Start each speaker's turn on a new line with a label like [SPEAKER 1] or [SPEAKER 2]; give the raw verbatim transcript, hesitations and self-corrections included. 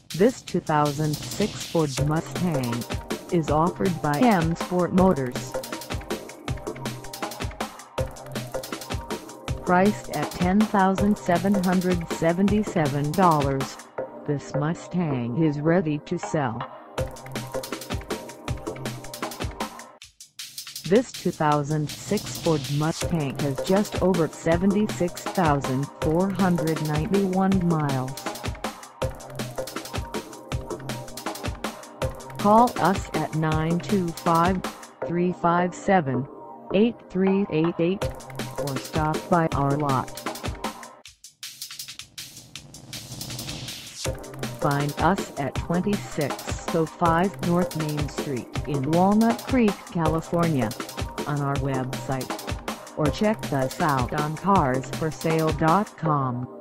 [SPEAKER 1] This two thousand six Ford Mustang is offered by M Sport Motors. Priced at ten thousand seven hundred seventy-seven dollars, this Mustang is ready to sell. This two thousand six Ford Mustang has just over seventy-six thousand four hundred ninety-one miles. Call us at nine two five, three five seven, eight three eight eight or stop by our lot. Find us at twenty-six oh five North Main Street in Walnut Creek, California, on our website, or check us out on cars for sale dot com.